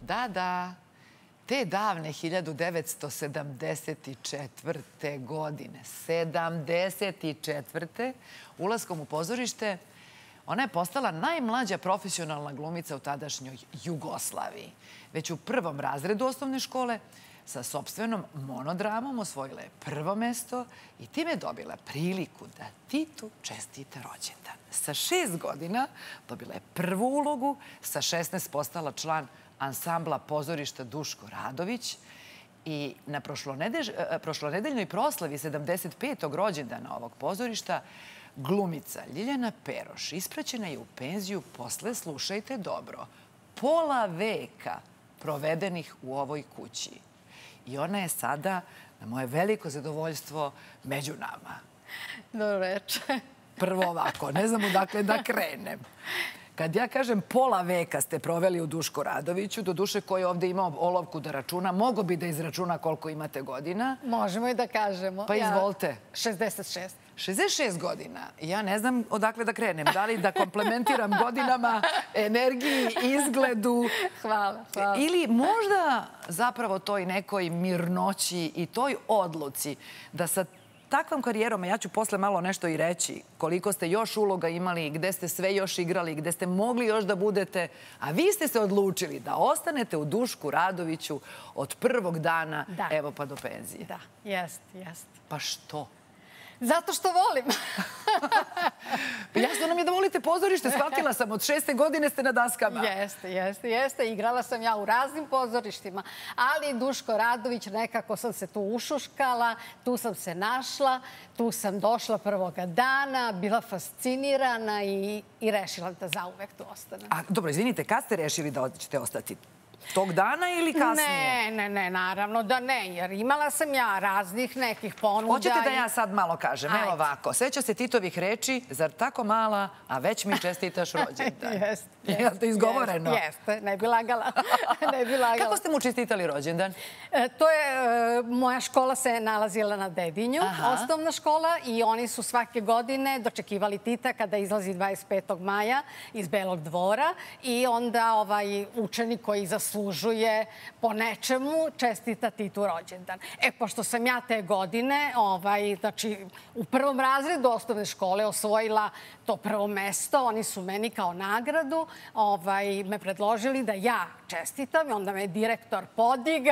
Da. Te davne 1974. godine, 74. ulaskom u pozorište, ona je postala najmlađa profesionalna glumica u tadašnjoj Jugoslaviji. Već u prvom razredu osnovne škole sa sopstvenom monodramom osvojila je prvo mesto i time je dobila priliku da Titu čestita rođendan. Sa 6 godina dobila je prvu ulogu, sa 16 postala član ansambla pozorišta Duško Radović i na prošlonedeljnoj proslavi 75. rođendana ovog pozorišta glumica Ljiljana Peroš ispraćena je u penziju posle, slušajte dobro, pola veka provedenih u ovoj kući. I ona je sada, na moje veliko zadovoljstvo, među nama. Dobro večer. Prvo ovako, ne znam odakle da krenem. Kad ja kažem pola veka ste proveli u Duško Radoviću, doduše koji je ovde imao olovku da računa, mogo bi da izračuna koliko imate godina. Možemo i da kažemo. Pa izvolite. 66. 66 godina. Ja ne znam odakle da krenem. Da li da komplementiram godinama, energiji, izgledu. Hvala. Ili možda zapravo toj nekoj mirnoći i toj odluci da sa takvom karijerom, a ja ću posle malo nešto i reći, koliko ste još uloga imali, gde ste sve još igrali, gde ste mogli još da budete, a vi ste se odlučili da ostanete u Dušku Radoviću od prvog dana, evo pa do penzije. Da, jest. Pa što? Zato što volim. Jasno nam je da volite pozorište, shvatila sam, od 6. godine ste na daskama. Jeste. Igrala sam ja u raznim pozorištima, ali Duško Radović, nekako sam se tu ušuškala, tu sam se našla, tu sam došla prvoga dana, bila fascinirana i rešila da zauvek tu ostanem. A dobro, izvinite, kad ste rešili da ćete ostati? Tog dana ili kasnije? Ne, naravno da ne, jer imala sam ja raznih nekih ponuda. Hoćete da ja sad malo kažem? Evo ovako, seća se Titovih reči, zar tako mala, a već mi čestitaš rođendan. Jeste. Jeste izgovoreno? Jeste, ne bi lagala. Kako ste mu čestitali rođendan? To je, moja škola se nalazila na Dedinju, osnovna škola, i oni su svake godine dočekivali Tita kada izlazi 25. maja iz Belog dvora i onda učenik koji zaslužuje po nečemu čestita Titu rođendan. Pošto sam ja te godine, znači u prvom razredu osnovne škole osvojila to prvo mesto, oni su meni kao nagradu me predložili da ja čestitam i onda me direktor podigao.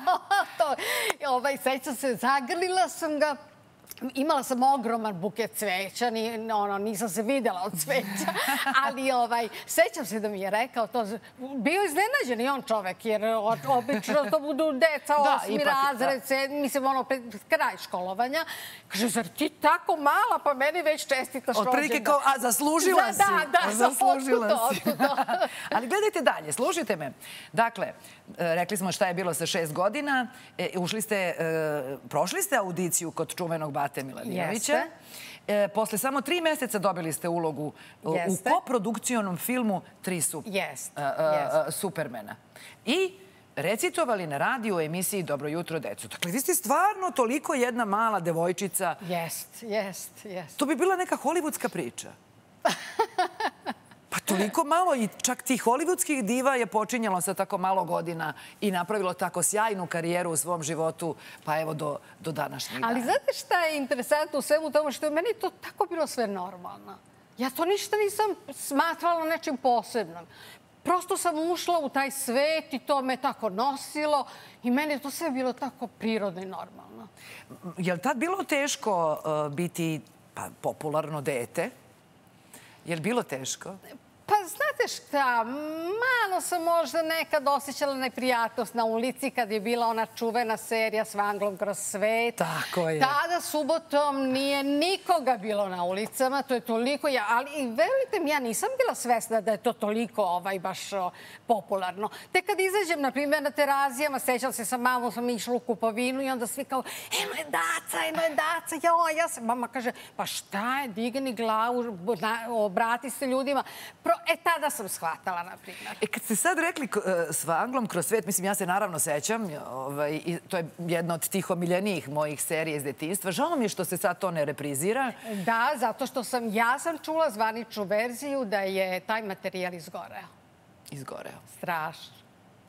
Sećam se, zagrlila sam ga. Imala sam ogroman buket cveća, nisam se videla od cveća, ali sećam se da mi je rekao to. Bio iznenađen i on čovek, jer obično to budu deca, 8. razred, mislim, pred kraj školovanja. Kaže, zar ti tako mala, pa meni već čestitaš rođendan? Otprilike kao, a zaslužila si. Da, zaslužila si. Ali gledajte dalje, slušajte me. Dakle, rekli smo šta je bilo sa 6 godina, prošli ste audiciju kod čuvenog Bate Miladinovića. Posle samo 3 meseca dobili ste ulogu u koprodukcionom filmu 3 Supermena. I recitovali na radiju u emisiji Dobro jutro, deco. Dakle, vi ste stvarno toliko jedna mala devojčica. Jest. To bi bila neka hollywoodska priča. Pa toliko malo i čak tih hollywoodskih diva je počinjalo sa tako malo godina i napravilo tako sjajnu karijeru u svom životu, pa evo do današnjih dana. Ali znate šta je interesantno u svemu tomu, što je meni to tako bilo sve normalno. Ja to ništa nisam smatrala nečim posebnom. Prosto sam ušla u taj svet i to me tako nosilo i meni je to sve bilo tako prirodno i normalno. Je li tad bilo teško biti popularno dete? Je li bilo teško? Pa znate šta, malo sam možda nekad osjećala neprijatnost na ulici kad je bila ona čuvena serija S Vanglom kroz svet. Tako je. Tada subotom nije nikoga bilo na ulicama, to je toliko, ali verujte mi, ja nisam bila svesna da je to toliko baš popularno. Tek kad izađem, na primjer, na Terazijama, sećam se sa mamom, sam išla u kupovinu i onda svi kao, eno je Daca, ja se, mama kaže, pa šta je, digni glavu, obrati se ljudima. Tada sam shvatala, na primjer. Kad ste sad rekli S Vanglom kroz svet, mislim, ja se naravno sećam, to je jedna od tih omiljenijih mojih serija iz detinjstva. Žao mi je što se sad to ne reprizira. Da, zato što ja sam čula zvaničnu verziju da je taj materijal izgoreo. Izgoreo. Strašno.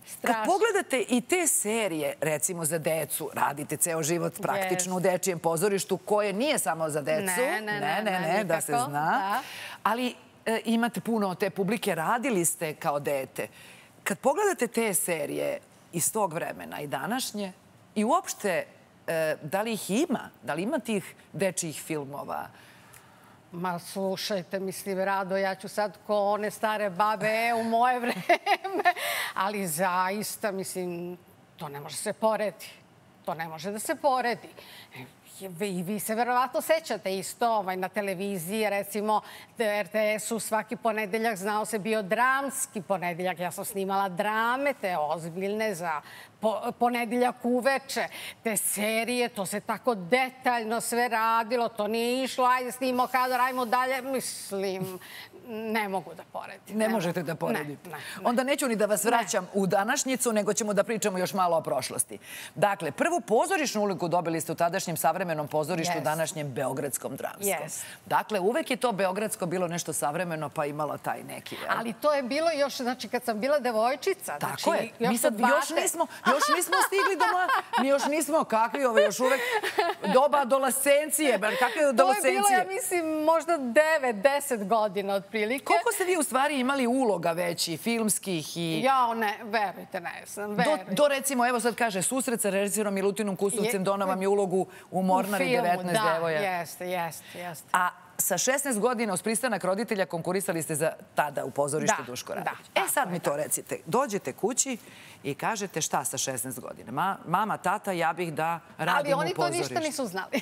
Kad pogledate i te serije, recimo za decu, radite ceo život praktično u dečijem pozorištu, koje nije samo za decu. Ne, da se zna. Ali imate puno te publike, radili ste kao dete. Kad pogledate te serije iz tog vremena i današnje, i uopšte, da li ih ima? Da li ima tih dečijih filmova? Ma slušajte, mislim, Rado, ja ću sad ko one stare babe u moje vreme, ali zaista, mislim, to ne može se poredi. To ne može da se poredi. I vi se verovatno sećate isto na televiziji, recimo RTS-u svaki ponedeljak znao se bio dramski ponedeljak. Ja sam snimala drame, te ozbiljne za ponedeljak uveče. Te serije, to se tako detaljno sve radilo, to nije išlo, ajde snimo kada, radimo dalje, mislim... Ne mogu da poredim. Ne možete da poredite. Onda neću ni da vas vraćam u današnjicu, nego ćemo da pričamo još malo o prošlosti. Dakle, prvu pozorišnu ulogu dobili ste u tadašnjem savremenom pozorištu, današnjem Beogradskom dramskom. Dakle, uvek je to beogradsko bilo nešto savremeno, pa imalo taj neki... Ali to je bilo još, znači, kad sam bila devojčica. Tako je. Mi sad još nismo stigli do moja... Mi još nismo, kakvi još uvek doba adolescencije. Kakve adolescencije? To je bilo, ja mislim, možda 9-10 godina od prilike. Koliko ste vi u stvari imali uloga veći, filmskih i... Ja, ne, verujte, ne sam, verujte. Do, recimo, evo sad kaže, susret sa režiserom Milutinom Kustovcem donao vam je ulogu u Mornari 19 devoja. Jeste. A sa 16 godina uz pristanak roditelja konkurisali ste za tada u pozorištu Duško Radović. Sad mi to recite. Dođete kući i kažete šta sa 16 godina? Mama, tata, ja bih da radim u pozorištu. Ali oni to ništa nisu znali.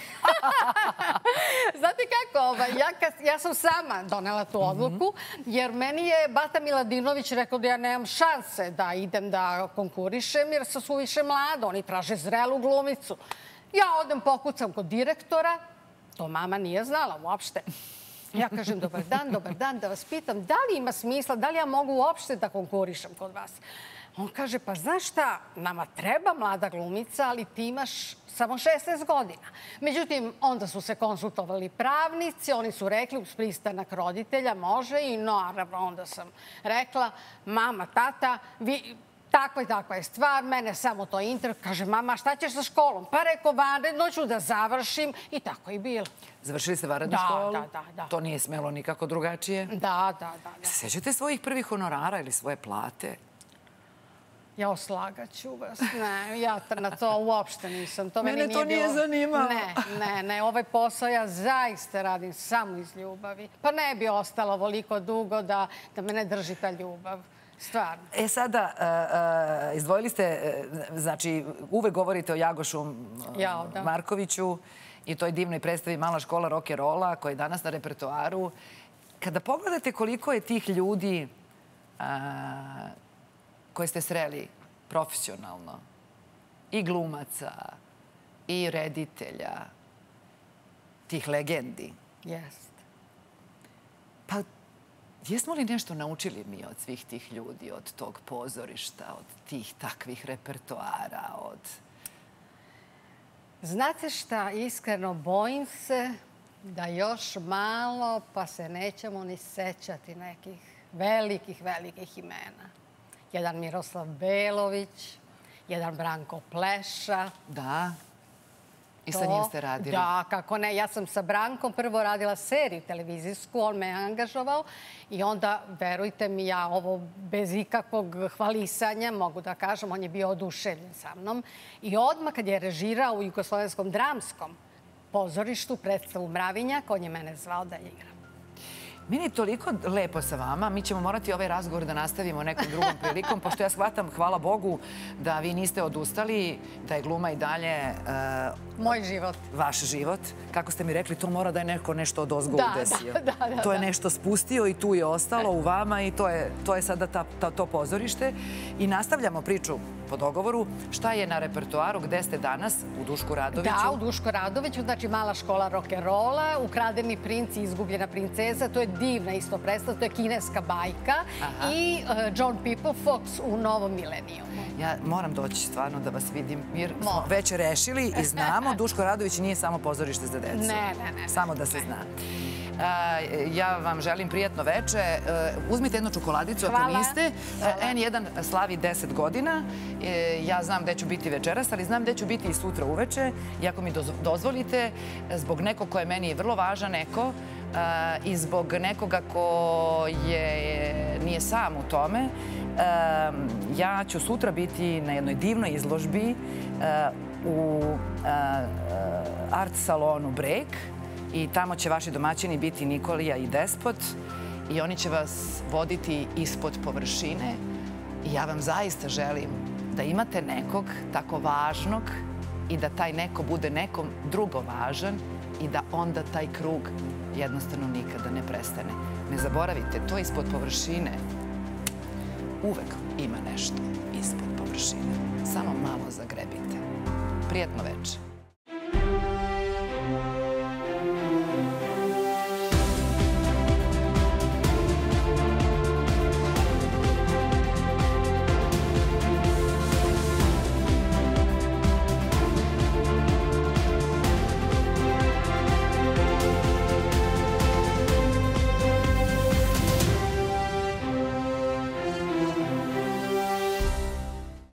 Znate kako, ja sam sama donela tu odluku, jer meni je Bata Miladinović rekao da ja nemam šanse da idem da konkurišem, jer sam suviše mlada, oni traže zrelu glumicu. Ja odem pokucam kod direktora, to mama nije znala uopšte. Ja kažem, dobar dan, da vas pitam, da li ima smisla, da li ja mogu uopšte da konkurišem kod vas? On kaže, pa znaš šta, nama treba mlada glumica, ali ti imaš samo 16 godina. Međutim, onda su se konsultovali pravnici, oni su rekli uz pristanak roditelja može i naravno onda sam rekla, mama, tata, vi... Takva je stvar, mene samo to interesuje. Kaže, mama, šta ćeš sa školom? Pa reko, vanredno ću da završim i tako je bilo. Završili ste vanrednu školu? Da. To nije smelo nikako drugačije? Da. Se sećate svojih prvih honorara ili svoje plate? Ja oslagaću vas. Ne, ja na to uopšte nisam. Mene to nije zanimalo. Ne, ovaj posao ja zaista radim samo iz ljubavi. Pa ne bi ostalo ovoliko dugo da me ne drži ta ljubav. Stvarno. Sada, izdvojili ste, znači, uvek govorite o Jagošu Markoviću i toj divnoj predstavi Mala škola rock'n'rolla koja je danas na repertoaru. Kada pogledate koliko je tih ljudi koje ste sreli profesionalno, i glumaca, i reditelja, tih legendi. Jest. Pa, jesmo li nešto naučili mi od svih tih ljudi, od tog pozorišta, od tih takvih repertoara, od... Znate šta, iskreno bojim se da još malo pa se nećemo ni sećati nekih velikih imena. Jedan Miroslav Belović, jedan Branko Pleša. Da. I sa njim ste radili? Da, kako ne. Ja sam sa Brankom prvo radila seriju televizijsku, on me je angažovao i onda, verujte mi, ja ovo bez ikakvog hvalisanja, mogu da kažem, on je bio oduševljen sa mnom. I odmah kad je režirao u Jugoslovenskom dramskom pozorištu predstavu Mravinjak, on je mene zvao da igram. Meni je toliko lepo sa vama. Mi ćemo morati ovaj razgovor da nastavimo nekom drugom prilikom, pošto ja shvatam, hvala Bogu, da vi niste odustali, da je gluma i dalje... Moj život. Vaš život. Kako ste mi rekli, to mora da je neko nešto od ozgo udesio. Da. To je nešto spustio i tu je ostalo u vama i to je sada to pozorište. I nastavljamo priču po dogovoru. Šta je na repertoaru? Gde ste danas? U Dušku Radoviću? Da, u Dušku Radoviću. Znači, Mala škola rock'n'rolla, Ukradeni princ i Izgubljena princeza. To je divna isto predstava. To je kineska bajka. I John Peoplefox u Novom milenijumu. Ja moram doći stvarno da vas vidim, jer smo već rešili i znamo, Duško Radović nije samo pozorište za decu. Ne. Samo da se zna. Ja vam želim prijatno veče. Uzmite jednu čokoladicu ako niste. N1 slavi 10 godina. Ja znam gde ću biti večeras, ali znam gde ću biti i sutra uveče. I ako mi dozvolite, zbog nekog ko je meni vrlo važan neko i zbog nekoga ko nije sam u tome, ja ću sutra biti na jednoj divnoj izložbi u art salonu Break i tamo će vaši domaćini biti Nikolija i Despot i oni će vas voditi ispod površine i ja vam zaista želim da imate nekog tako važnog i da taj neko bude nekom drugo važan i da onda taj krug jednostavno nikada ne prestane. Ne zaboravite, to ispod površine uvek ima nešto ispod površine. Samo malo zagrebite. Prijatno veče.